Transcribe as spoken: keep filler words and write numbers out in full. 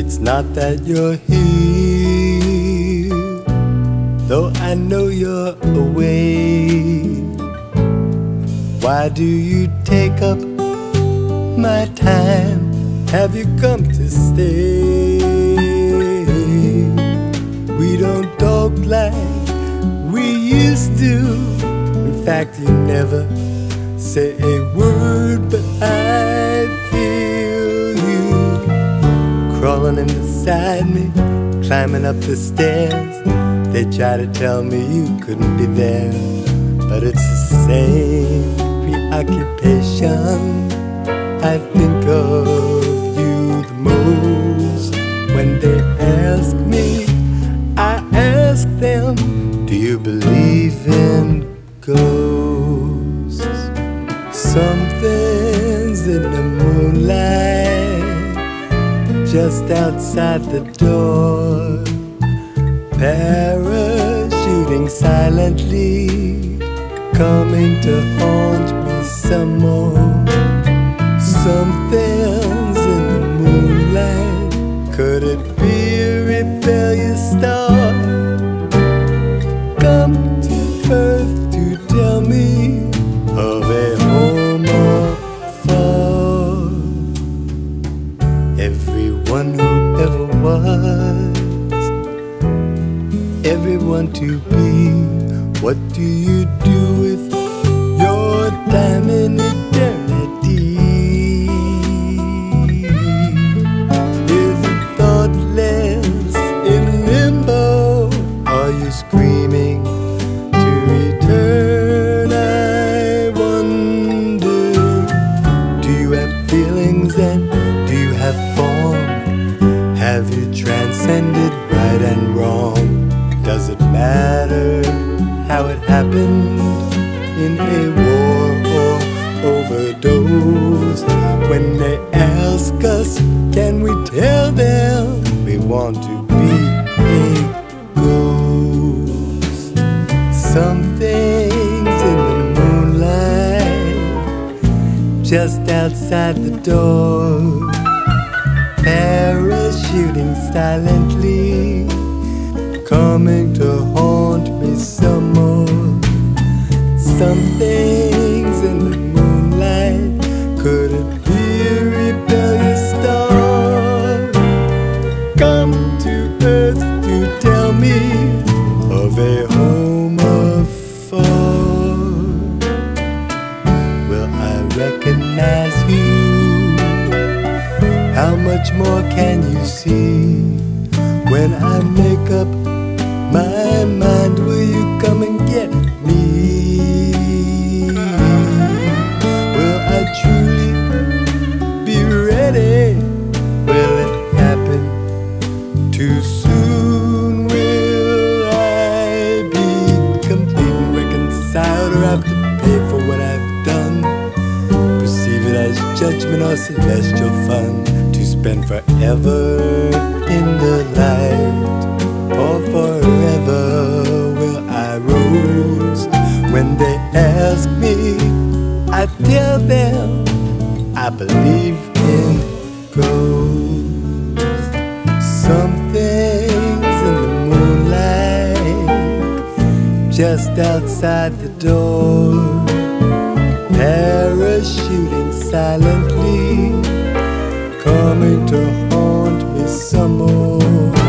It's not that you're here, though I know you're away. Why do you take up my time? Have you come to stay? We don't talk like we used to. In fact, you never say a word, but I feel you crawling in beside me, climbing up the stairs. They try to tell me you couldn't be there, but it's the same preoccupation. I think of you the most. When they ask me, I ask them, do you believe in ghosts? Something's in the moonlight, just outside the door, parachuting silently, coming to haunt me some more. Something's in the moonlight. Could it be a rebellious star? Come to earth to tell me of a home afar. Everyone who ever was, everyone to be. What do you do with your time in eternity? Is it thoughtless in limbo? Are you screaming to return? I wonder, do you have feelings and do you have form? Have you transcended right and wrong? Does it matter how it happened in a war or overdose? When they ask us, can we tell them we want to be a ghost? Something's in the moonlight, just outside the door, parachuting silently, coming to haunt me some more. Something's in the moonlight. Could it be a rebellious star? Come to earth to tell me of a home afar. Will I recognize you? How much more can you see? When I make up my mind, will you come and get me? Will I truly be ready? Will it happen too soon? Will I be complete and reconciled, or have to pay for what I've done? Perceive it as judgment or celestial fun, to spend forever in the light, or forever will I roast? When they ask me, I tell them I believe in ghosts. Something's in the moonlight, just outside the door, parachuting silently, coming to haunt me some more.